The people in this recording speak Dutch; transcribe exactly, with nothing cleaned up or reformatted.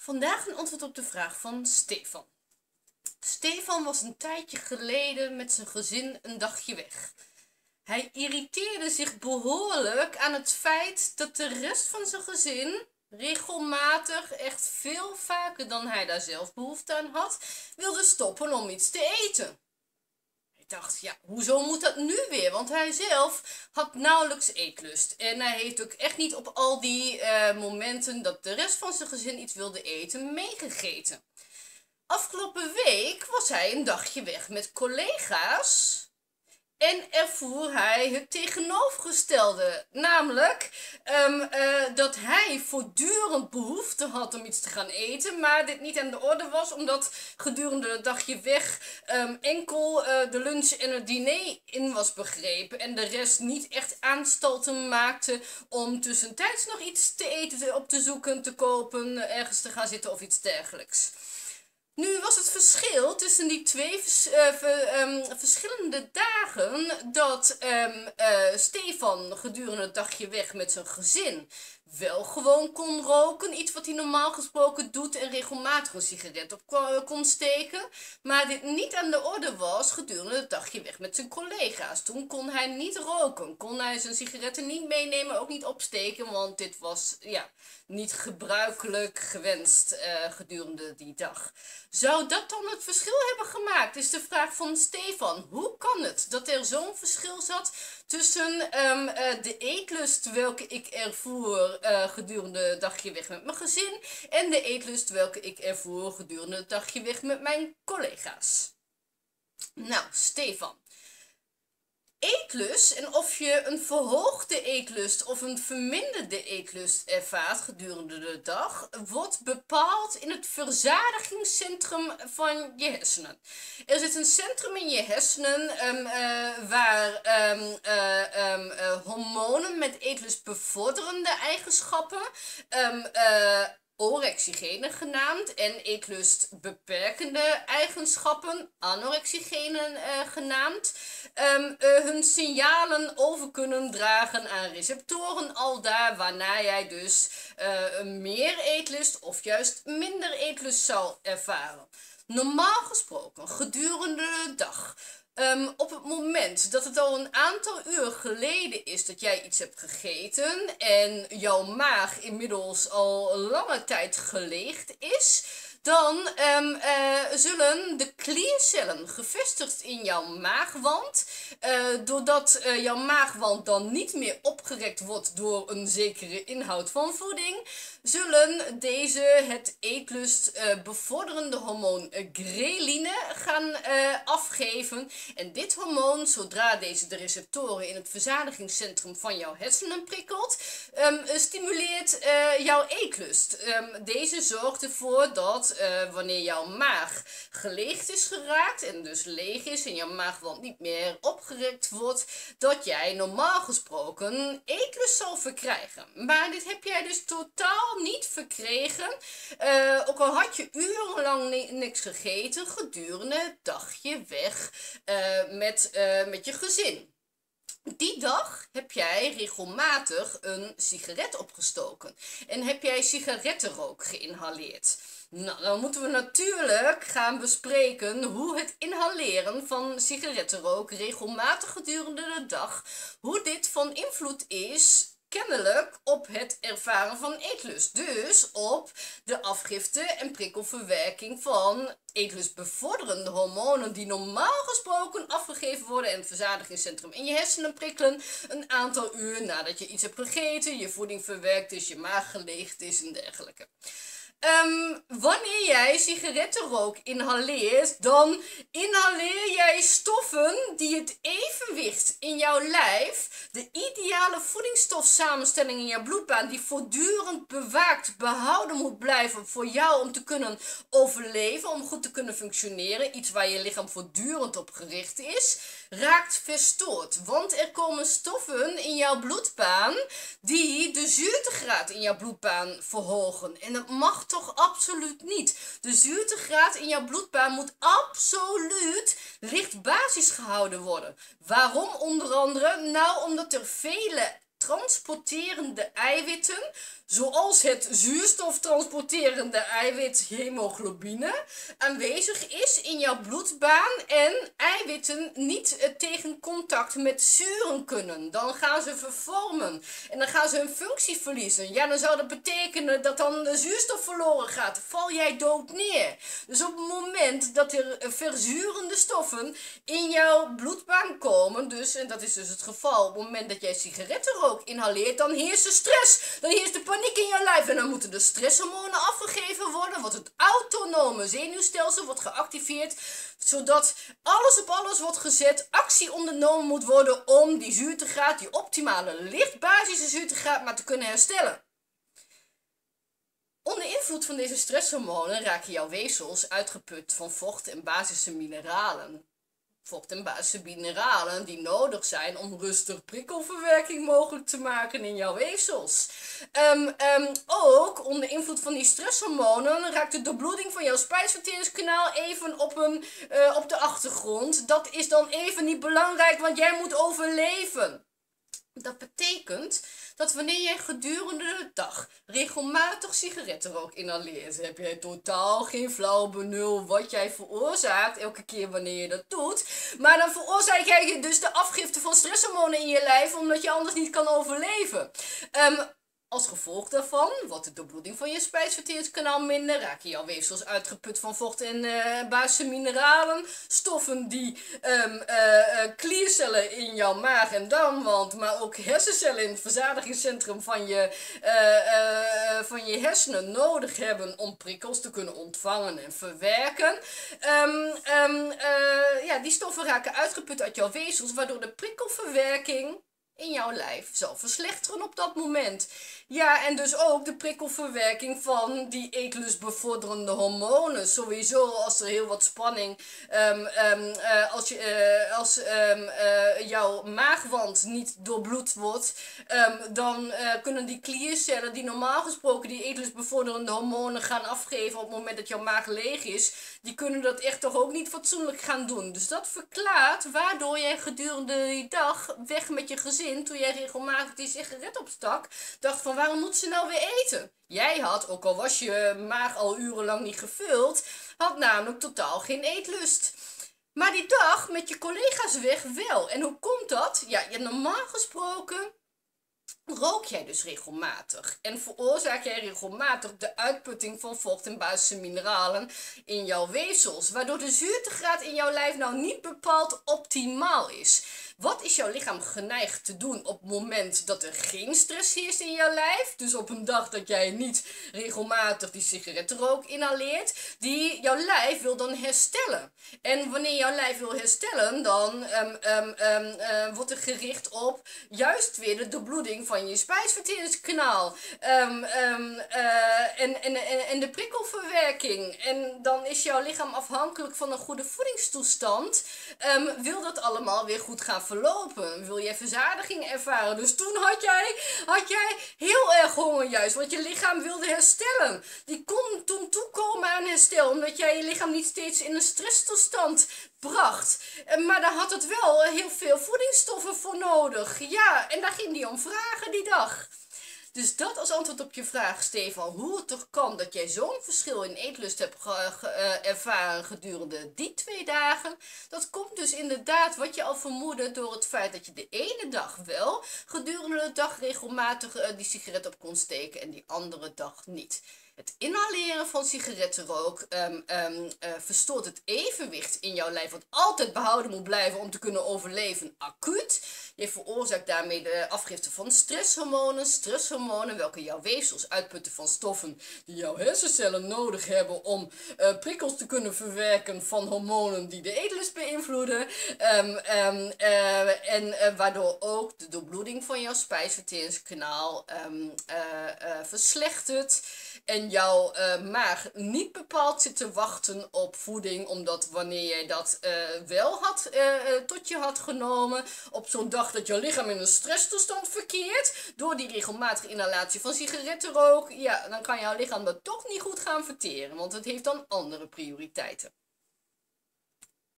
Vandaag een antwoord op de vraag van Stefan. Stefan was een tijdje geleden met zijn gezin een dagje weg. Hij irriteerde zich behoorlijk aan het feit dat de rest van zijn gezin regelmatig, echt veel vaker dan hij daar zelf behoefte aan had, wilde stoppen om iets te eten. Hij dacht, ja, hoezo moet dat nu weer? Want hij zelf had nauwelijks eetlust. En hij heeft ook echt niet op al die uh, momenten dat de rest van zijn gezin iets wilde eten, meegegeten. Afgelopen week was hij een dagje weg met collega's. En ervoer hij het tegenovergestelde. Namelijk um, uh, dat hij voortdurend behoefte had om iets te gaan eten. Maar dit niet aan de orde was. Omdat gedurende het dagje weg um, enkel uh, de lunch en het diner in was begrepen. En de rest niet echt aanstalten maakte om tussentijds nog iets te eten op te zoeken, te kopen, ergens te gaan zitten of iets dergelijks. Nu was het verschil tussen die twee vers, uh, ver, um, verschillende dagen dat um, uh, Stefan gedurende het dagje weg met zijn gezin wel gewoon kon roken. Iets wat hij normaal gesproken doet en regelmatig een sigaret op kon steken. Maar dit niet aan de orde was gedurende het dagje weg met zijn collega's. Toen kon hij niet roken. Kon hij zijn sigaretten niet meenemen, ook niet opsteken. Want dit was ja, niet gebruikelijk gewenst uh, gedurende die dag. Zou dat dan het verschil hebben gemaakt? Is de vraag van Stefan. Hoe kan het dat er zo'n verschil zat tussen um, uh, de eetlust welke ik ervoer uh, gedurende het dagje weg met mijn gezin en de eetlust welke ik ervoer gedurende het dagje weg met mijn collega's? Nou, Stefan. Eetlust en of je een verhoogde eetlust of een verminderde eetlust ervaart gedurende de dag, wordt bepaald in het verzadigingscentrum van je hersenen. Er zit een centrum in je hersenen um, uh, waar um, uh, um, uh, hormonen met eetlust bevorderende eigenschappen um, uh, orexigenen genaamd en eetlust beperkende eigenschappen, anorexigenen uh, genaamd, um, uh, hun signalen over kunnen dragen aan receptoren al daar waarna jij dus uh, meer eetlust of juist minder eetlust zal ervaren. Normaal gesproken, gedurende de dag, Um, op het moment dat het al een aantal uur geleden is dat jij iets hebt gegeten en jouw maag inmiddels al lange tijd geleegd is, dan um, uh, zullen de kliercellen gevestigd in jouw maagwand, uh, doordat uh, jouw maagwand dan niet meer opgerekt wordt door een zekere inhoud van voeding, zullen deze het eetlust uh, bevorderende hormoon uh, ghreline gaan uh, afgeven. En dit hormoon, zodra deze de receptoren in het verzadigingscentrum van jouw hersenen prikkelt, um, stimuleert uh, jouw eetlust. Um, deze zorgt ervoor dat uh, wanneer jouw maag geleegd is geraakt en dus leeg is en jouw maagwand niet meer opgerekt wordt, dat jij normaal gesproken eetlust zal verkrijgen. Maar dit heb jij dus totaal niet verkregen, uh, ook al had je urenlang niks gegeten gedurende het dagje weg uh, met, uh, met je gezin. Die dag heb jij regelmatig een sigaret opgestoken en heb jij sigarettenrook geïnhaleerd. Nou, dan moeten we natuurlijk gaan bespreken hoe het inhaleren van sigarettenrook regelmatig gedurende de dag, hoe dit van invloed is kennelijk op het ervaren van eetlust. Dus op de afgifte en prikkelverwerking van eetlustbevorderende hormonen die normaal gesproken afgegeven worden en het verzadigingscentrum in je hersenen prikkelen een aantal uur nadat je iets hebt gegeten, je voeding verwerkt is, je maag geleegd is en dergelijke. Um, wanneer jij sigarettenrook inhaleert, dan inhaleer jij stoffen die het evenwicht in jouw lijf, de ideale voedingsstofsamenstelling in jouw bloedbaan, die voortdurend bewaakt, behouden moet blijven voor jou om te kunnen overleven, om goed te kunnen functioneren, iets waar je lichaam voortdurend op gericht is, raakt verstoord. Want er komen stoffen in jouw bloedbaan die de zuurtegraad in jouw bloedbaan verhogen. En dat mag toch absoluut niet. De zuurtegraad in jouw bloedbaan moet absoluut licht basis gehouden worden. Waarom onder andere? Nou, omdat er vele transporterende eiwitten, zoals het zuurstoftransporterende eiwit hemoglobine, aanwezig is in jouw bloedbaan en eiwitten niet uh, tegen contact met zuren kunnen. Dan gaan ze vervormen en dan gaan ze hun functie verliezen. Ja, dan zou dat betekenen dat dan de zuurstof verloren gaat. Val jij dood neer. Dus op het moment dat er uh, verzurende stoffen in jouw bloedbaan komen, dus, en dat is dus het geval op het moment dat jij sigarettenrook inhaleert, dan heerst er stress. Dan heerst er paniek in je lijf en dan moeten de stresshormonen afgegeven worden, wordt het autonome zenuwstelsel wordt geactiveerd, zodat alles op alles wordt gezet, actie ondernomen moet worden om die zuurtegraad, die optimale lichtbasische zuurtegraad, maar te kunnen herstellen. Onder invloed van deze stresshormonen raken jouw weefsels uitgeput van vocht en basische mineralen. Vocht en basische mineralen die nodig zijn om rustig prikkelverwerking mogelijk te maken in jouw weefsels. Um, um, ook onder invloed van die stresshormonen raakt de doorbloeding van jouw spijsverteringskanaal even op, een, uh, op de achtergrond. Dat is dan even niet belangrijk, want jij moet overleven. Dat betekent dat wanneer jij gedurende de dag regelmatig sigarettenrook inhaleert, heb jij totaal geen flauw benul wat jij veroorzaakt elke keer wanneer je dat doet. Maar dan veroorzaak jij dus de afgifte van stresshormonen in je lijf, omdat je anders niet kan overleven. Um, Als gevolg daarvan wordt de doorbloeding van je spijsverteringskanaal minder, raken jouw weefsels uitgeput van vocht en uh, basische mineralen, stoffen die um, uh, uh, kliercellen in jouw maag- en darmwand, maar ook hersencellen in het verzadigingscentrum van je, uh, uh, van je hersenen nodig hebben om prikkels te kunnen ontvangen en verwerken. Um, um, uh, ja, die stoffen raken uitgeput uit jouw weefsels, waardoor de prikkelverwerking in jouw lijf zal verslechteren op dat moment. Ja, en dus ook de prikkelverwerking van die eetlustbevorderende hormonen. Sowieso als er heel wat spanning, um, um, uh, als, je, uh, als um, uh, jouw maagwand niet doorbloed wordt, um, dan uh, kunnen die kliercellen die normaal gesproken die eetlustbevorderende hormonen gaan afgeven op het moment dat jouw maag leeg is, die kunnen dat echt toch ook niet fatsoenlijk gaan doen. Dus dat verklaart waardoor jij gedurende die dag weg met je gezin, toen jij regelmatig die sigaret opstak, dacht van waarom moet ze nou weer eten? Jij had, ook al was je maag al urenlang niet gevuld, had namelijk totaal geen eetlust. Maar die dag met je collega's weg wel. En hoe komt dat? Ja, ja normaal gesproken rook jij dus regelmatig en veroorzaak jij regelmatig de uitputting van vocht en basische mineralen in jouw weefsels, waardoor de zuurtegraad in jouw lijf nou niet bepaald optimaal is. Wat is jouw lichaam geneigd te doen op het moment dat er geen stress heerst in jouw lijf? Dus op een dag dat jij niet regelmatig die sigarettenrook inhaleert. Die, jouw lijf wil dan herstellen. En wanneer jouw lijf wil herstellen, dan um, um, um, uh, wordt er gericht op juist weer de doorbloeding van je spijsverteringskanaal. Um, um, uh, en, en, en de prikkelverwerking. En dan is jouw lichaam afhankelijk van een goede voedingstoestand. Um, wil dat allemaal weer goed gaan verlopen? Wil jij verzadiging ervaren? Dus toen had jij, had jij heel erg honger juist, want je lichaam wilde herstellen. Die kon toen toekomen aan herstel, omdat jij je lichaam niet steeds in een stresstoestand bracht. Maar daar had het wel heel veel voedingsstoffen voor nodig. Ja, en daar ging die om vragen die dag. Dus dat als antwoord op je vraag, Stefan, hoe het toch kan dat jij zo'n verschil in eetlust hebt ge, ge, uh, ervaren gedurende die twee dagen. Dat komt dus inderdaad, wat je al vermoedde, door het feit dat je de ene dag wel gedurende de dag regelmatig uh, die sigaret op kon steken en die andere dag niet. Het inhaleren van sigarettenrook um, um, uh, verstoort het evenwicht in jouw lijf, wat altijd behouden moet blijven om te kunnen overleven, acuut. Je veroorzaakt daarmee de afgifte van stresshormonen, stresshormonen welke jouw weefsels uitputten van stoffen die jouw hersencellen nodig hebben om uh, prikkels te kunnen verwerken van hormonen die de eetlust beïnvloeden. Um, um, uh, en uh, waardoor ook de doorbloeding van jouw spijsverteringskanaal um, uh, uh, verslechtert. En jouw uh, maag niet bepaald zit te wachten op voeding, omdat wanneer jij dat uh, wel had, uh, uh, tot je had genomen, op zo'n dag dat je lichaam in een stresstoestand verkeert, door die regelmatige inhalatie van sigarettenrook, ja, dan kan jouw lichaam dat toch niet goed gaan verteren, want het heeft dan andere prioriteiten.